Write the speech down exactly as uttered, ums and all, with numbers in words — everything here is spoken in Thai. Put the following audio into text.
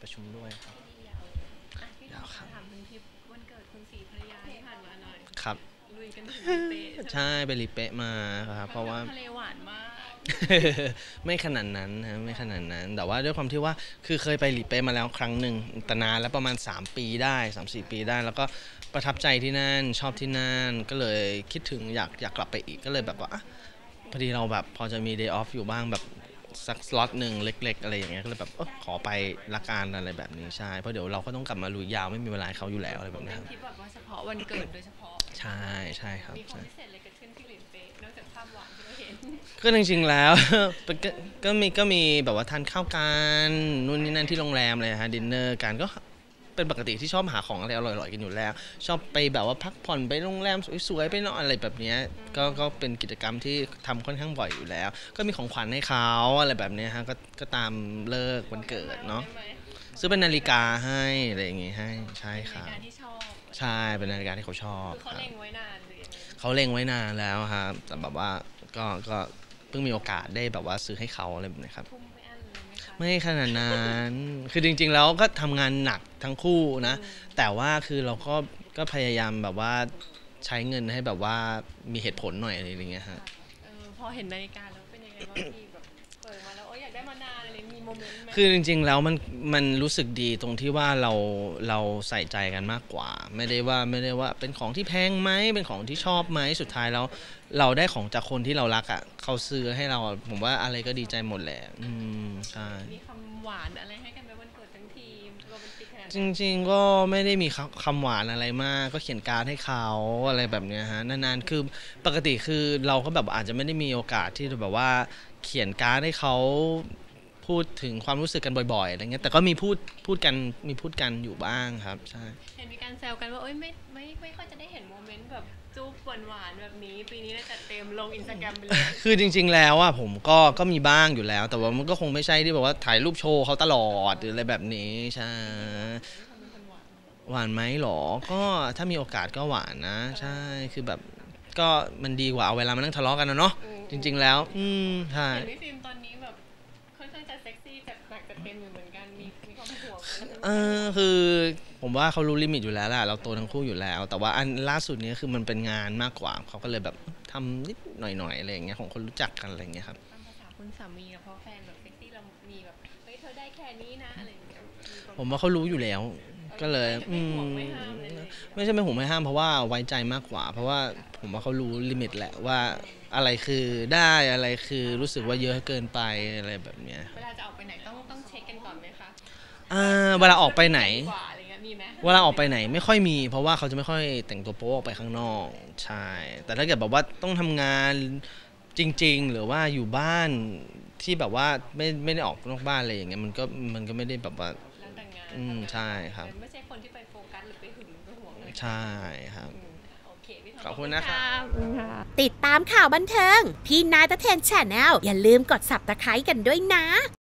ประชุมด้วยครับยาวครับถามถึงทริปวันเกิดคุณศรีภรรยาที่ผ่านมาหน่อยครับลุยกันถึงลีเป๊ะใช่ไปลีเป๊ะมาครับเพราะว่าทะเลหวานมากไม่ขนาดนั้นนะไม่ขนาดนั้นแต่ว่าด้วยความที่ว่าคือเคยไปลีเป๊ะมาแล้วครั้งหนึ่งแต่นานแล้วประมาณสามปีได้ สามสี่ ปีได้แล้วก็ประทับใจที่นั่นชอบที่นั่นก็เลยคิดถึงอยากอยากกลับไปอีกก็เลยแบบว่าพอดีเราแบบพอจะมี day off อยู่บ้างแบบสักสล็อตหนึ่งเล็กๆอะไรอย่างเงี้ยก็เลยแบบเออขอไปละกันอะไรแบบนี้ใช่เพราะเดี๋ยวเราก็ต้องกลับมาลุยยาวไม่มีเวลาเขาอยู่แล้วอะไรแบบนี้เป็นทริปแบบว่าเฉพาะวันเกิดโดยเฉพาะใช่ใช่ครับมีความพิเศษอะไรเกิดขึ้นที่ลีเป๊ะนอกจากภาพหวานที่เราเห็นก็จริงๆแล้วก็ก็มีก็มีแบบว่าทานข้าวกันนู่นนี่นั่นที่โรงแรมเลยฮะดินเนอร์กันก็เป็นปกติที่ชอบหาของอะไรอร่อยๆกันอยู่แล้วชอบไปแบบว่าพักผ่อนไปโรงแรมสวยๆไปนอนอะไรแบบนี้ก็ก็เป็นกิจกรรมที่ทำค่อนข้างบ่อยอยู่แล้วก็มีของขวัญให้เขาอะไรแบบนี้ฮะก็ก็ตามเลิกวันเกิดเนาะซื้อเป็นนาฬิกาให้อะไรอย่างงี้ให้ใช่ครับนาฬิกาที่ชอบใช่เป็นนาฬิกาที่เขาชอบคือเขาเล็งไว้นานหรือยังไงเขาเล็งไว้นานแล้วครับแต่แบบว่าก็ก็เพิ่งมีโอกาสได้แบบว่าซื้อให้เขาอะไรแบบนี้ครับไม่ขนาดนั้นคือจริงๆแล้วก็ทำงานหนักทั้งคู่นะแต่ว่าคือเราก็ก็พยายามแบบว่าใช้เงินให้แบบว่ามีเหตุผลหน่อยอะไรอย่างเงี้ยฮะพอเห็นนาฬิกาแล้วเป็นยังไงบ้างพี่แบบเปิดมาแล้วอยากได้มานานอะไรมีโมเมนต์ไหมคือจริงๆแล้วมันมันรู้สึกดีตรงที่ว่าเราเราใส่ใจกันมากกว่าไม่ได้ว่าไม่ได้ว่าเป็นของที่แพงไหมเป็นของที่ชอบไหมสุดท้ายแล้วเราได้ของจากคนที่เรารักอ่ะเขาซื้อให้เราผมว่าอะไรก็ดีใจหมดแหละอืมใช่มีคำหวานอะไรให้กันไหมวันเกิดทั้งทีโรแมนติกขนาดจริงๆก็ไม่ได้มีคำหวานอะไรมากก็เขียนการ์ดให้เขาอะไรแบบเนี้ยฮะนานๆคือปกติคือเราก็แบบอาจจะไม่ได้มีโอกาสที่จะแบบว่าเขียนการ์ดให้เขาพูดถึงความรู้สึกกันบ่อยๆอะไรเงี้ยแต่ก็มีพูดพูดกันมีพูดกันอยู่บ้างครับใช่เห็นมีการแซวกันว่าเอ้ยไม่ไม่ไม่ค่อยจะได้เห็นโมเมนต์แบบจูบหวานๆแบบนี้ปีนี้ได้จัดเต็มลงอินสตาแกรมไปเลยคือจริงๆแล้วอ่ะผมก็ก็มีบ้างอยู่แล้วแต่ว่ามันก็คงไม่ใช่ที่แบบว่าถ่ายรูปโชว์เขาตลอดหรืออะไรแบบนี้ใช่หวานไหมหรอก็ถ้ามีโอกาสก็หวานนะใช่คือแบบก็มันดีกว่าเอาเวลามานั่งทะเลาะกันนะเนาะจริงๆแล้วอืมใช่เห็นพี่ฟิล์มตอนนี้แบบค่อนข้างจะเซ็กซี่จัดหนักจัดเต็มอยู่เหมือนกันมีมีความห่วงเออคือผมว่าเขารู้ลิมิตอยู่แล้วแหละเราโตทั้งคู่อยู่แล้วแต่ว่าอันล่าสุดนี้คือมันเป็นงานมากกว่าเขาก็เลยแบบทำนิดหน่อยๆอะไรอย่างเงี้ยของคนรู้จักกันอะไรอย่างเงี้ยครับตามภาษาคุณสามีเพราะแฟนแบบเซ็กซี่เรามีแบบเฮ้ยเธอได้แค่นี้นะอะไรอย่างเงี้ยผมว่าเขารู้อยู่แล้วก็เลยอืมไม่ใช่ไม่ห่วงไม่ห้ามเพราะว่าไว้ใจมากกว่าเพราะว่าผมว่าเขารู้ลิมิตแหละว่าอะไรคือได้อะไรคือรู้สึกว่าเยอะเกินไปอะไรแบบเนี้ยเวลาจะออกไปไหนต้องต้องเช็คกันก่อนไหมคะอ่าเวลาออกไปไหนมีไหมเวลาออกไปไหนไม่ค่อยมีเพราะว่าเขาจะไม่ค่อยแต่งตัวโป๊ออกไปข้างนอกใช่แต่ถ้าเกิดแบบว่าต้องทำงานจริงๆหรือว่าอยู่บ้านที่แบบว่าไม่ไม่ได้ออกนอกบ้านอะไรอย่างเงี้ยมันก็มันก็ไม่ได้แบบว่าอืมใช่ครับไม่ใช่คนที่ไปโฟกัสหรือไปหึงไปห่วงใช่ครับขอบคุณนะครับติดตามข่าวบันเทิงพี่นายตะเทนแชนแนลอย่าลืมกด ซับสไครบ์ กันด้วยนะ